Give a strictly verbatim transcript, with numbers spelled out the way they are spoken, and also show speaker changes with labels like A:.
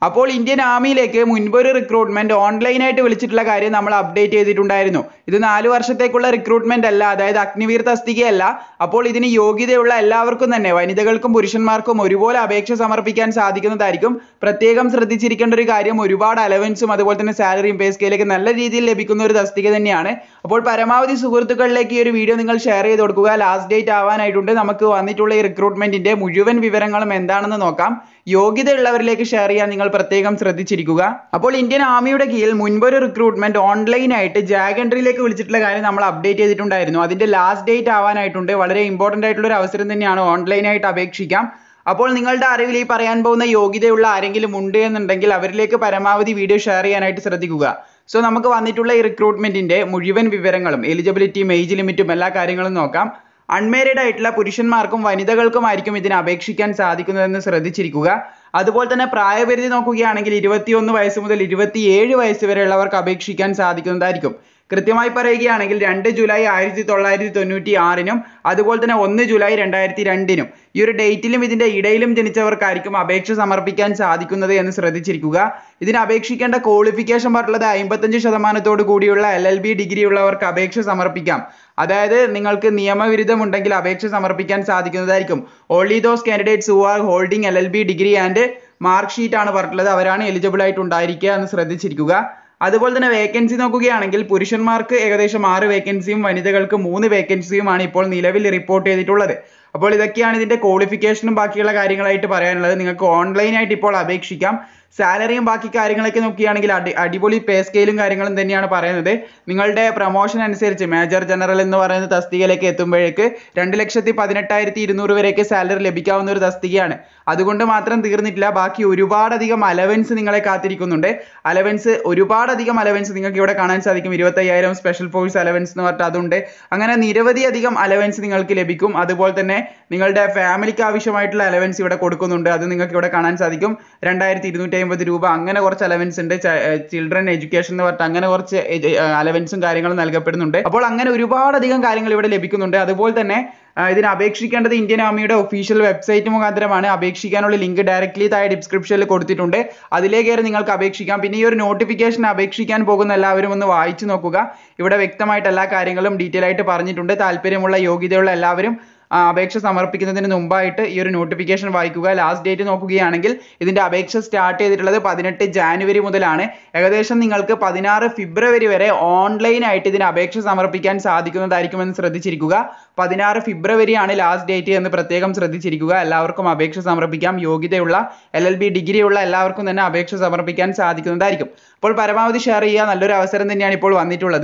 A: അപ്പോൾ Indian ആർമിയിലേക്ക് മുൻപൊരു recruitment ഓൺലൈനായിട്ട് വിളിച്ചിട്ടുള്ള കാര്യം നമ്മൾ അപ്ഡേറ്റ് ചെയ്തിട്ടുണ്ടായിരുന്നു. ഇത് നാല് വർഷത്തേക്കുള്ള റിക്രൂട്ട്മെന്റ് അല്ല, അതായത് അഗ്നിവീർ തസ്തികയല്ല. അപ്പോൾ ഇതിന് യോഗ്യതയുള്ള എല്ലാവർക്കും തന്നെ, വനിതകൾക്കും പുരുഷന്മാർക്കും ഒരുപോലെ അപേക്ഷ സമർപ്പിക്കാൻ സാധിക്കുന്നതായിരിക്കും. പ്രത്യേകം ശ്രദ്ധിച്ചിരിക്കേണ്ട ഒരു കാര്യം, ഒരുപാട് അലവൻസും അതുപോലെ തന്നെ സാലറിയും പേ സ്കെയിലൊക്കെ നല്ല രീതിയിൽ ലഭിക്കുന്ന ഒരു തസ്തിക തന്നെയാണ്. അപ്പോൾ പരമാവധി സുഹൃത്തുക്കളിലേക്ക് ഈ ഒരു വീഡിയോ നിങ്ങൾ ഷെയർ ചെയ്ത് കൊടുക്കുക. ലാസ്റ്റ് ഡേറ്റ് ആവാനായിട്ടുണ്ട്. നമുക്ക് വന്നിട്ടുള്ള ഈ റിക്രൂട്ട്മെന്റിന്റെ മുഴുവൻ വിവരങ്ങളും എന്താണെന്ന് നോക്കാം. യോഗ്യതയുള്ളവരിലേക്ക് ഷെയർ ചെയ്യാൻ നിങ്ങൾ പ്രത്യേകം ശ്രദ്ധിച്ചിരിക്കുക. അപ്പോൾ ഇന്ത്യൻ ആർമിയുടെ കീഴിൽ മുൻപൊരു റിക്രൂട്ട്മെന്റ് ഓൺലൈനായിട്ട് ജാഗ് എൻട്രിയിലേക്ക് വിളിച്ചിട്ടുള്ള കാര്യം നമ്മൾ അപ്ഡേറ്റ് ചെയ്തിട്ടുണ്ടായിരുന്നു. അതിന്റെ ലാസ്റ്റ് ഡേറ്റ് ആവാനായിട്ടുണ്ട്. വളരെ ഇമ്പോർട്ടന്റ് ആയിട്ടുള്ള ഒരു അവസരം തന്നെയാണ്, ഓൺലൈനായിട്ട് അപേക്ഷിക്കാം. അപ്പോൾ നിങ്ങളുടെ അറിവിൽ ഈ പറയാൻ പോകുന്ന യോഗ്യതയുള്ള ആരെങ്കിലും ഉണ്ട് എന്നുണ്ടെങ്കിൽ അവരിലേക്ക് പരമാവധി വീഡിയോ ഷെയർ ചെയ്യാനായിട്ട് ശ്രദ്ധിക്കുക. സോ നമുക്ക് വന്നിട്ടുള്ള ഈ റിക്രൂട്ട്മെന്റിന്റെ മുഴുവൻ വിവരങ്ങളും എലിജിബിലിറ്റിയും ഏജ് ലിമിറ്റും എല്ലാ കാര്യങ്ങളും നോക്കാം. അൺമാരീഡ് ആയിട്ടുള്ള പുരുഷന്മാർക്കും വനിതകൾക്കുമായിരിക്കും ഇതിന് അപേക്ഷിക്കാൻ സാധിക്കുന്നതെന്ന് ശ്രദ്ധിച്ചിരിക്കുക. അതുപോലെ തന്നെ പ്രായപരിധി നോക്കുകയാണെങ്കിൽ ഇരുപത്തിയൊന്ന് വയസ്സ് മുതൽ ഇരുപത്തിയേഴ് വയസ്സ് വരെയുള്ളവർക്ക് അപേക്ഷിക്കാൻ സാധിക്കുന്നതായിരിക്കും. കൃത്യമായി പറയുകയാണെങ്കിൽ രണ്ട് ജൂലൈ ആയിരത്തി തൊള്ളായിരത്തി തൊണ്ണൂറ്റി ആറിനും അതുപോലെ തന്നെ ഒന്ന് ജൂലൈ രണ്ടായിരത്തി രണ്ടിനും ഈ ഒരു ഡേറ്റിലും ഇതിന്റെ ഇടയിലും ജനിച്ചവർക്കായിരിക്കും അപേക്ഷ സമർപ്പിക്കാൻ സാധിക്കുന്നത് എന്ന് ശ്രദ്ധിച്ചിരിക്കുക. ഇതിന് അപേക്ഷിക്കേണ്ട ക്വാളിഫിക്കേഷൻ പറഞ്ഞുള്ളത് അമ്പത്തഞ്ച് ശതമാനത്തോട് കൂടിയുള്ള എൽ എൽ ബി ഡിഗ്രി ഉള്ളവർക്ക് അപേക്ഷ സമർപ്പിക്കാം. അതായത് നിങ്ങൾക്ക് നിയമവിരുദ്ധം ഉണ്ടെങ്കിൽ അപേക്ഷ സമർപ്പിക്കാൻ സാധിക്കുന്നതായിരിക്കും. Only those candidates who are holding L L B degree and mark sheet ആണ് പറഞ്ഞിട്ടുള്ളത്, അവരാണ് എലിജിബിൾ ആയിട്ട് ഉണ്ടായിരിക്കുക എന്ന് ശ്രദ്ധിച്ചിരിക്കുക. അതുപോലെ തന്നെ വേക്കൻസി നോക്കുകയാണെങ്കിൽ പുരുഷന്മാർക്ക് ഏകദേശം ആറ് വേക്കൻസിയും വനിതകൾക്ക് മൂന്ന് വേക്കൻസിയുമാണ് ഇപ്പോൾ നിലവിൽ റിപ്പോർട്ട് ചെയ്തിട്ടുള്ളത്. അപ്പോൾ ഇതൊക്കെയാണ് ഇതിന്റെ ക്വാളിഫിക്കേഷനും ബാക്കിയുള്ള കാര്യങ്ങളായിട്ട് പറയാനുള്ളത്. നിങ്ങൾക്ക് ഓൺലൈനായിട്ട് ഇപ്പോൾ അപേക്ഷിക്കാം. സാലറിയും ബാക്കി കാര്യങ്ങളൊക്കെ നോക്കുകയാണെങ്കിൽ അടി അടിപൊളി പേ സ്കെയിലും കാര്യങ്ങളും തന്നെയാണ് പറയുന്നത്. നിങ്ങളുടെ പ്രൊമോഷൻ അനുസരിച്ച് മേജർ ജനറൽ എന്ന് പറയുന്ന തസ്തികയിലേക്ക് എത്തുമ്പോഴേക്ക് രണ്ട് ലക്ഷത്തി പതിനെട്ടായിരത്തി ഇരുന്നൂറ് വരെയൊക്കെ സാലറി ലഭിക്കാവുന്ന ഒരു തസ്തികയാണ്. അതുകൊണ്ട് മാത്രം തീർന്നിട്ടില്ല, ബാക്കി ഒരുപാടധികം അലവൻസ് നിങ്ങളെ കാത്തിരിക്കുന്നുണ്ട്. അലവൻസ് ഒരുപാടധികം അലവൻസ് നിങ്ങൾക്ക് ഇവിടെ കാണാൻ സാധിക്കും. ഇരുപത്തയ്യായിരം സ്പെഷ്യൽ ഫോഴ്സ് അലവൻസ് എന്ന് പറഞ്ഞിട്ട് അതുണ്ട്. അങ്ങനെ നിരവധി അധികം അലവൻസ് നിങ്ങൾക്ക് ലഭിക്കും. അതുപോലെ തന്നെ നിങ്ങളുടെ ഫാമിലിക്ക് ആവശ്യമായിട്ടുള്ള അലവൻസ് ഇവിടെ കൊടുക്കുന്നുണ്ട്. അത് നിങ്ങൾക്ക് ഇവിടെ കാണാൻ സാധിക്കും. രണ്ടായിരത്തി ഇരുന്നൂറ്റി അമ്പത് രൂപ അങ്ങനെ കുറച്ച് അലവൻസ് ഉണ്ട്. ചിൽഡ്രൻ എഡ്യൂക്കേഷൻ എന്ന് പറഞ്ഞിട്ട് അങ്ങനെ കുറച്ച് അലവൻസും കാര്യങ്ങളും നൽകപ്പെടുന്നുണ്ട്. അപ്പോൾ അങ്ങനെ ഒരുപാടധികം കാര്യങ്ങൾ ഇവിടെ ലഭിക്കുന്നുണ്ട്. അതുപോലെ തന്നെ ഇതിന് അപേക്ഷിക്കേണ്ടത് ഇന്ത്യൻ ആർമിയുടെ ഒഫീഷ്യൽ വെബ്സൈറ്റ് മുഖാന്തരമാണ്. അപേക്ഷിക്കാനുള്ള ലിങ്ക് ഡയറക്റ്റ്ലി താഴെ ഡിസ്ക്രിപ്ഷനിൽ കൊടുത്തിട്ടുണ്ട്. അതിലേക്ക് കയറി നിങ്ങൾക്ക് അപേക്ഷിക്കാം. പിന്നെ ഈ ഒരു നോട്ടിഫിക്കേഷൻ അപേക്ഷിക്കാൻ പോകുന്ന എല്ലാവരും ഒന്ന് വായിച്ചു നോക്കുക. ഇവിടെ വ്യക്തമായിട്ട് എല്ലാ കാര്യങ്ങളും ഡീറ്റെയിൽ ആയിട്ട് പറഞ്ഞിട്ടുണ്ട്. താല്പര്യമുള്ള യോഗ്യതയുള്ള എല്ലാവരും അപേക്ഷ സമർപ്പിക്കുന്നതിന് മുമ്പായിട്ട് ഈ ഒരു നോട്ടിഫിക്കേഷൻ വായിക്കുക. ലാസ്റ്റ് ഡേറ്റ് നോക്കുകയാണെങ്കിൽ ഇതിന്റെ അപേക്ഷ സ്റ്റാർട്ട് ചെയ്തിട്ടുള്ളത് പതിനെട്ട് ജാനുവരി മുതലാണ്. ഏകദേശം നിങ്ങൾക്ക് പതിനാറ് ഫെബ്രുവരി വരെ ഓൺലൈനായിട്ട് ഇതിന് അപേക്ഷ സമർപ്പിക്കാൻ സാധിക്കുന്നതായിരിക്കുമെന്ന് ശ്രദ്ധിച്ചിരിക്കുക. പതിനാറ് ഫെബ്രുവരി ആണ് ലാസ്റ്റ് ഡേറ്റ് എന്ന് പ്രത്യേകം ശ്രദ്ധിച്ചിരിക്കുക. എല്ലാവർക്കും അപേക്ഷ സമർപ്പിക്കാം. യോഗ്യതയുള്ള എൽ എൽ ബി ഡിഗ്രി ഉള്ള എല്ലാവർക്കും തന്നെ അപേക്ഷ സമർപ്പിക്കാൻ സാധിക്കുന്നതായിരിക്കും. അപ്പോൾ പരമാവധി ഷെയർ ചെയ്യുക. നല്ലൊരു അവസരം തന്നെയാണ് ഇപ്പോൾ വന്നിട്ടുള്ളത്.